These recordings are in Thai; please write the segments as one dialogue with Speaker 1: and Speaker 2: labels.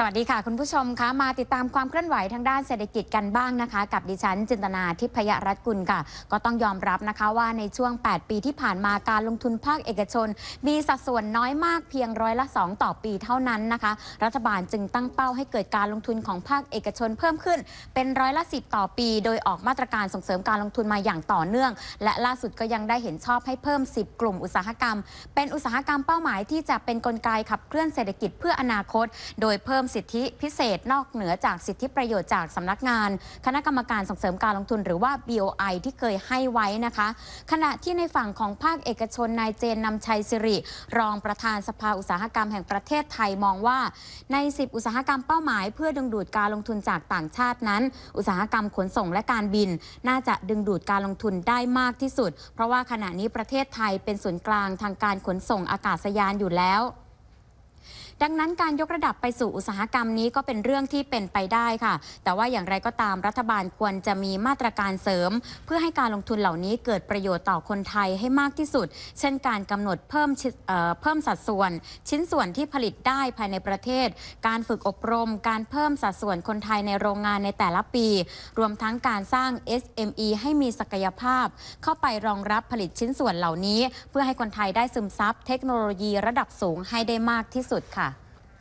Speaker 1: สวัสดีค่ะคุณผู้ชมคะมาติดตามความเคลื่อนไหวทางด้านเศรษฐกิจกันบ้างนะคะกับดิฉันจินตนาทิพยรัตน์กุลค่ะก็ต้องยอมรับนะคะว่าในช่วง8ปีที่ผ่านมาการลงทุนภาคเอกชนมีสัดส่วนน้อยมากเพียง2%ต่อปีเท่านั้นนะคะรัฐบาลจึงตั้งเป้าให้เกิดการลงทุนของภาคเอกชนเพิ่มขึ้นเป็น10%ต่อปีโดยออกมาตรการส่งเสริมการลงทุนมาอย่างต่อเนื่องและล่าสุดก็ยังได้เห็นชอบให้เพิ่ม10กลุ่มอุตสาหกรรมเป็นอุตสาหกรรมเป้าหมายที่จะเป็นกลไกขับเคลื่อนเศรษฐกิจเพื่ออนาคตโดยเพิ่มสิทธิพิเศษนอกเหนือจากสิทธิประโยชน์จากสำนักงานคณะกรรมการส่งเสริมการลงทุนหรือว่า BOI ที่เคยให้ไว้นะคะขณะที่ในฝั่งของภาคเอกชนนายเจนนำชัยสิริรองประธานสภาอุตสาหกรรมแห่งประเทศไทยมองว่าใน10อุตสาหกรรมเป้าหมายเพื่อดึงดูดการลงทุนจากต่างชาตินั้นอุตสาหกรรมขนส่งและการบินน่าจะดึงดูดการลงทุนได้มากที่สุดเพราะว่าขณะนี้ประเทศไทยเป็นศูนย์กลางทางการขนส่งอากาศยานอยู่แล้วดังนั้นการยกระดับไปสู่อุตสาหกรรมนี้ก็เป็นเรื่องที่เป็นไปได้ค่ะแต่ว่าอย่างไรก็ตามรัฐบาลควรจะมีมาตรการเสริมเพื่อให้การลงทุนเหล่านี้เกิดประโยชน์ต่อคนไทยให้มากที่สุดเช่นการกำหนดเพิ่มสัดส่วนชิ้นส่วนที่ผลิตได้ภายในประเทศการฝึกอบรมการเพิ่มสัดส่วนคนไทยในโรงงานในแต่ละปีรวมทั้งการสร้าง SME ให้มีศักยภาพเข้าไปรองรับผลิตชิ้นส่วนเหล่านี้เพื่อให้คนไทยได้ซึมซับเทคโนโลยีระดับสูงให้ได้มากที่สุดค่ะ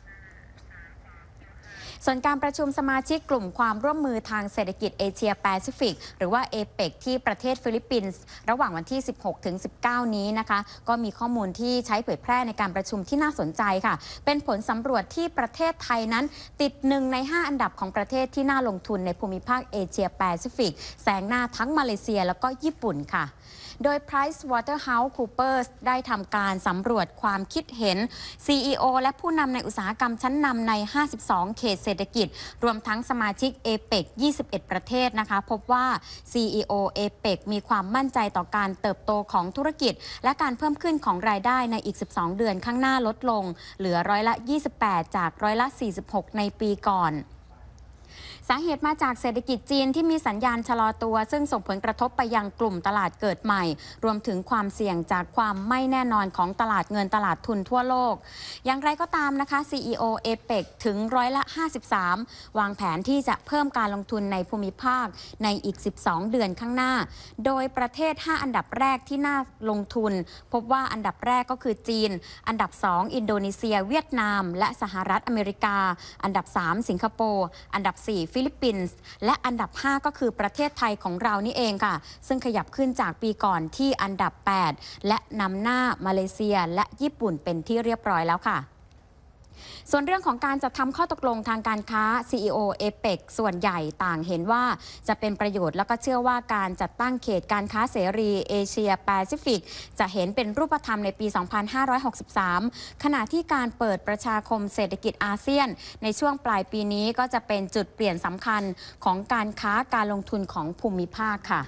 Speaker 1: ส่วนการประชุมสมาชิกกลุ่มความร่วมมือทางเศรษฐกิจเอเชียแปซิฟิกหรือว่าเอเปกที่ประเทศฟิลิปปินส์ระหว่างวันที่ 16-19 นี้นะคะก็มีข้อมูลที่ใช้เผยแพร่ในการประชุมที่น่าสนใจค่ะเป็นผลสำรวจที่ประเทศไทยนั้นติด1 ใน 5 อันดับของประเทศที่น่าลงทุนในภูมิภาคเอเชียแปซิฟิกแซงหน้าทั้งมาเลเซียแล้วก็ญี่ปุ่นค่ะโดย PricewaterhouseCoopers ได้ทำการสำรวจความคิดเห็น CEO และผู้นำในอุตสาหกรรมชั้นนำใน52เขตเศรษฐกิจรวมทั้งสมาชิก APEC 21 ประเทศนะคะพบว่า CEO APEC มีความมั่นใจต่อการเติบโตของธุรกิจและการเพิ่มขึ้นของรายได้ในอีก12เดือนข้างหน้าลดลงเหลือ28%จาก46%ในปีก่อนสาเหตุมาจากเศรษฐกิจจีนที่มีสัญญาณชะลอตัวซึ่งส่งผลกระทบไปยังกลุ่มตลาดเกิดใหม่รวมถึงความเสี่ยงจากความไม่แน่นอนของตลาดเงินตลาดทุนทั่วโลกอย่างไรก็ตามนะคะ CEO APEC ถึง53%วางแผนที่จะเพิ่มการลงทุนในภูมิภาคในอีก12เดือนข้างหน้าโดยประเทศ5อันดับแรกที่น่าลงทุนพบว่าอันดับแรกก็คือจีนอันดับ2อินโดนีเซียเวียดนามและสหรัฐอเมริกาอันดับ3สิงคโปร์อันดับ4ฟิลิปปินส์และอันดับ5ก็คือประเทศไทยของเรานี่เองค่ะซึ่งขยับขึ้นจากปีก่อนที่อันดับ8และนำหน้ามาเลเซียและญี่ปุ่นเป็นที่เรียบร้อยแล้วค่ะส่วนเรื่องของการจัดทำข้อตกลงทางการค้า CEO APEC ส่วนใหญ่ต่างเห็นว่าจะเป็นประโยชน์แล้วก็เชื่อว่าการจัดตั้งเขตการค้าเสรีเอเชียแปซิฟิกจะเห็นเป็นรูปธรรมในปี 2563 ขณะที่การเปิดประชาคมเศรษฐกิจอาเซียนในช่วงปลายปีนี้ก็จะเป็นจุดเปลี่ยนสำคัญของการค้าการลงทุนของภูมิภาคค่ะ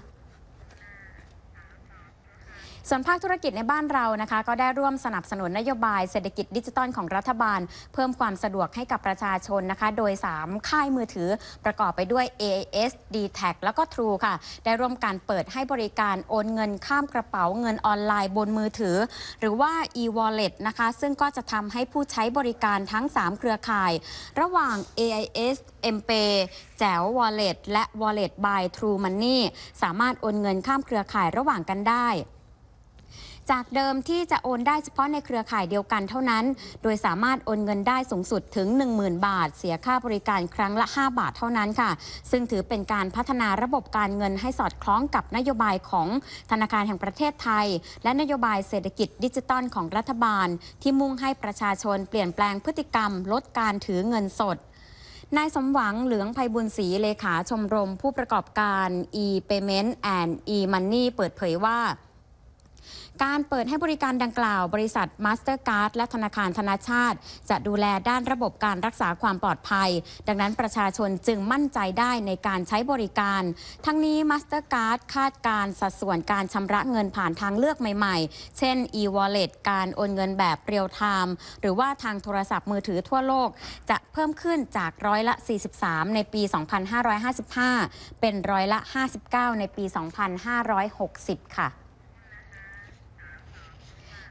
Speaker 1: ส่วนภาคธุรกิจในบ้านเรานะคะก็ได้ร่วมสนับสนุนนโยบายเศรษฐกิจดิจิทัลของรัฐบาลเพิ่มความสะดวกให้กับประชาชนนะคะโดย3ค่ายมือถือประกอบไปด้วย AIS D-Tag แล้วก็ True ค่ะได้ร่วมการเปิดให้บริการโอนเงินข้ามกระเป๋าเงินออนไลน์บนมือถือหรือว่า e-wallet นะคะซึ่งก็จะทำให้ผู้ใช้บริการทั้ง3เครือข่ายระหว่าง AIS M-Pay แจ๋ว Wallet และ Wallet by True Money สามารถโอนเงินข้ามเครือข่ายระหว่างกันได้จากเดิมที่จะโอนได้เฉพาะในเครือข่ายเดียวกันเท่านั้นโดยสามารถโอนเงินได้สูงสุดถึง 10,000 บาทเสียค่าบริการครั้งละ5 บาทเท่านั้นค่ะซึ่งถือเป็นการพัฒนาระบบการเงินให้สอดคล้องกับนโยบายของธนาคารแห่งประเทศไทยและนโยบายเศรษฐกิจดิจิทัลของรัฐบาลที่มุ่งให้ประชาชนเปลี่ยนแปลงพฤติกรรมลดการถือเงินสดนายสมหวังเหลืองไพบุญศรีเลขาชมรมผู้ประกอบการ e-payment and e-money เปิดเผยว่าการเปิดให้บริการดังกล่าวบริษัท Mastercard และธนาคารธนาชาติจะดูแลด้านระบบการรักษาความปลอดภัยดังนั้นประชาชนจึงมั่นใจได้ในการใช้บริการทั้งนี้ Mastercard คาดการสัดส่วนการชำระเงินผ่านทางเลือกใหม่ๆเช่น e-wallet การโอนเงินแบบเรียลไทม์หรือว่าทางโทรศัพท์มือถือทั่วโลกจะเพิ่มขึ้นจาก43%ในปี 2555 เป็น59%ในปี 2560 ค่ะ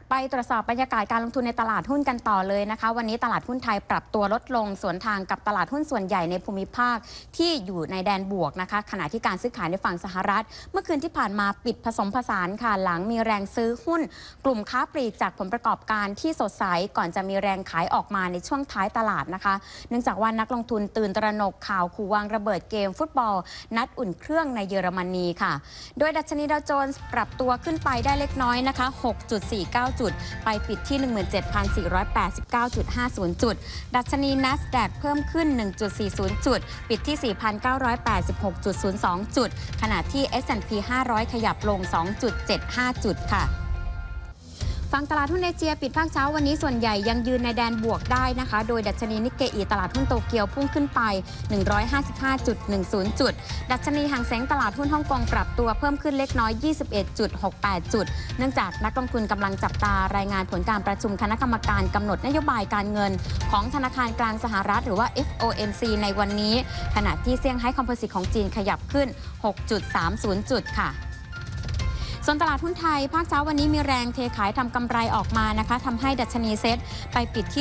Speaker 1: ไปตรวจสอบบรรยากาศการลงทุนในตลาดหุ้นกันต่อเลยนะคะวันนี้ตลาดหุ้นไทยปรับตัวลดลงสวนทางกับตลาดหุ้นส่วนใหญ่ในภูมิภาคที่อยู่ในแดนบวกนะคะขณะที่การซื้อขายในฝั่งสหรัฐเมื่อคืนที่ผ่านมาปิดผสมผสานค่ะหลังมีแรงซื้อหุ้นกลุ่มค้าปลีกจากผลประกอบการที่สดใสก่อนจะมีแรงขายออกมาในช่วงท้ายตลาดนะคะเนื่องจากว่านักลงทุนตื่นตระหนกข่าวขู่วางระเบิดเกมฟุตบอลนัดอุ่นเครื่องในเยอรมนีค่ะโดยดัชนีดาวโจนส์ปรับตัวขึ้นไปได้เล็กน้อยนะคะ 6.49 จุดไปปิดที่ 17,489.50 จุดดัชนี NASDAQ เพิ่มขึ้น 1.40 จุดปิดที่ 4,986.02 จุดขณะที่ S&P 500 ขยับลง 2.75 จุดค่ะฝั่งตลาดหุ้นเอเชียปิดภาคเช้าวันนี้ส่วนใหญ่ยังยืนในแดนบวกได้นะคะโดยดัชนีนิกเกอิตลาดหุ้นโตเกียวพุ่งขึ้นไป 155.10 จุดดัชนีหางเส็งตลาดหุ้นฮ่องกงปรับตัวเพิ่มขึ้นเล็กน้อย 21.68 จุดเนื่องจากนักลงทุนกำลังจับตารายงานผลการประชุมคณะกรรมการกำหนดนโยบายการเงินของธนาคารกลางสหรัฐหรือว่า FOMC ในวันนี้ขณะที่เซี่ยงไฮ้คอมโพสิตของจีนขยับขึ้น 6.30 จุดค่ะส่วนตลาดหุ้นไทยภาคเช้าวันนี้มีแรงเทขายทำกำไรออกมานะคะทำให้ดัชนีเซ็ตไปปิดที่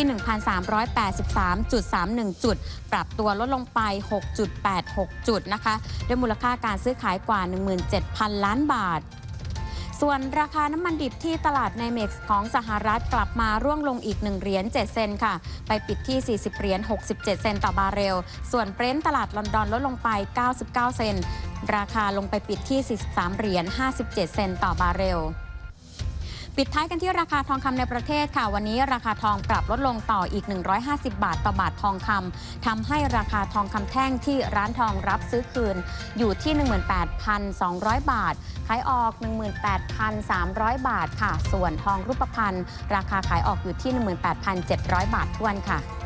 Speaker 1: 1,383.31 จุดปรับตัวลดลงไป 6.86 จุดนะคะด้วยมูลค่าการซื้อขายกว่า 17,000 ล้านบาทส่วนราคาน้ำมันดิบที่ตลาดไนเม็กซ์ของสหรัฐกลับมาร่วงลงอีก1เหรียญ7 เซนต์ค่ะไปปิดที่40เหรียญ67 เซนต์ต่อบาร์เรลส่วนเบรนท์ตลาดลอนดอนลดลงไป99 เซนต์ราคาลงไปปิดที่43เหรียญ57 เซนต์ต่อบาร์เรลปิดท้ายกันที่ราคาทองคำในประเทศค่ะวันนี้ราคาทองปรับลดลงต่ออีก150 บาทต่อบาททองคำทำให้ราคาทองคำแท่งที่ร้านทองรับซื้อคืนอยู่ที่ 18,200 บาทขายออก 18,300 บาทค่ะส่วนทองรูปพรรณราคาขายออกอยู่ที่ 18,700 บาททวนค่ะ